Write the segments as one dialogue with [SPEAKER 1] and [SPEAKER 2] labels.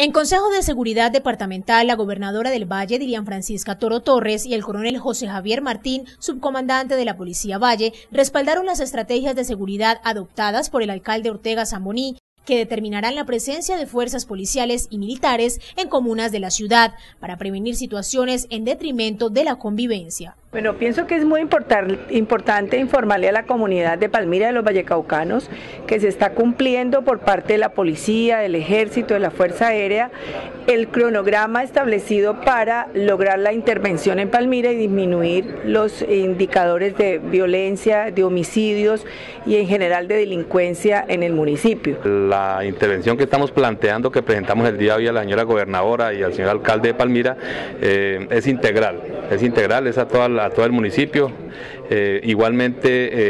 [SPEAKER 1] En Consejo de Seguridad Departamental, la gobernadora del Valle, Dilian Francisca Toro Torres, y el coronel José Javier Martín, subcomandante de la Policía Valle, respaldaron las estrategias de seguridad adoptadas por el alcalde Ortega Zamboní, que determinarán la presencia de fuerzas policiales y militares en comunas de la ciudad para prevenir situaciones en detrimento de la convivencia.
[SPEAKER 2] Bueno, pienso que es muy importante informarle a la comunidad de Palmira, de los vallecaucanos, que se está cumpliendo por parte de la policía, del ejército, de la Fuerza Aérea, el cronograma establecido para lograr la intervención en Palmira y disminuir los indicadores de violencia, de homicidios y en general de delincuencia en el municipio.
[SPEAKER 3] La intervención que estamos planteando, que presentamos el día de hoy a la señora gobernadora y al señor alcalde de Palmira, es integral, es a todo el municipio, igualmente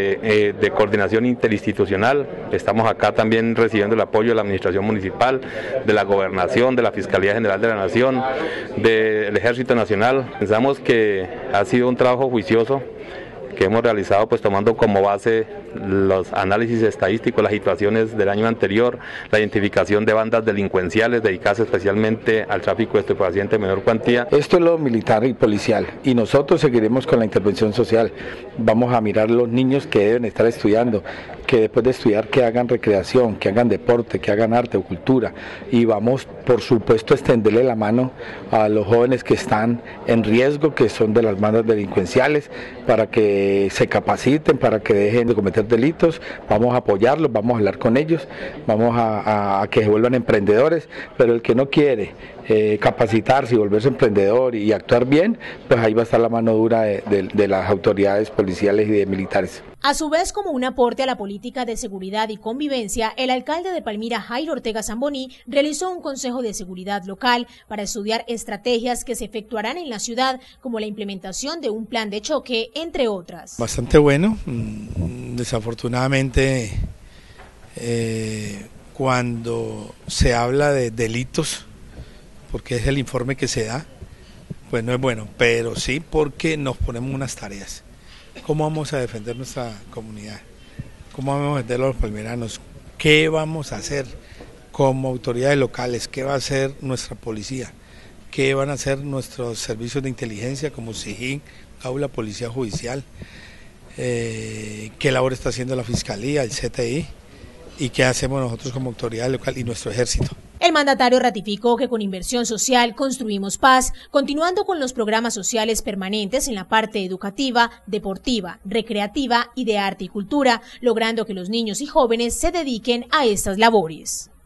[SPEAKER 3] de coordinación interinstitucional. Estamos acá también recibiendo el apoyo de la administración municipal, de la gobernación, de la Fiscalía General de la Nación, del Ejército Nacional. Pensamos que ha sido un trabajo juicioso que hemos realizado, pues tomando como base los análisis estadísticos, las situaciones del año anterior, la identificación de bandas delincuenciales dedicadas especialmente al tráfico de estupefacientes de menor cuantía.
[SPEAKER 4] Esto es lo militar y policial, y nosotros seguiremos con la intervención social. Vamos a mirar los niños que deben estar estudiando, que después de estudiar que hagan recreación, que hagan deporte, que hagan arte o cultura, y vamos por supuesto a extenderle la mano a los jóvenes que están en riesgo, que son de las bandas delincuenciales, para que se capaciten, para que dejen de cometer delitos. Vamos a apoyarlos, vamos a hablar con ellos, vamos a que se vuelvan emprendedores, pero el que no quiere capacitarse y volverse emprendedor y actuar bien, pues ahí va a estar la mano dura de las autoridades policiales y de militares.
[SPEAKER 1] A su vez, como un aporte a la política de seguridad y convivencia, el alcalde de Palmira, Jairo Ortega Zamboní, realizó un consejo de seguridad local para estudiar estrategias que se efectuarán en la ciudad, como la implementación de un plan de choque, entre otras.
[SPEAKER 5] Bastante bueno. Desafortunadamente, cuando se habla de delitos, porque es el informe que se da, pues no es bueno, pero sí porque nos ponemos unas tareas. ¿Cómo vamos a defender nuestra comunidad? ¿Cómo vamos a defender a los palmiranos? ¿Qué vamos a hacer como autoridades locales? ¿Qué va a hacer nuestra policía? ¿Qué van a hacer nuestros servicios de inteligencia como SIJIN, Aula, Policía Judicial? ¿Qué labor está haciendo la Fiscalía, el CTI? ¿Y qué hacemos nosotros como autoridad local y nuestro ejército?
[SPEAKER 1] El mandatario ratificó que con inversión social construimos paz, continuando con los programas sociales permanentes en la parte educativa, deportiva, recreativa y de arte y cultura, logrando que los niños y jóvenes se dediquen a estas labores.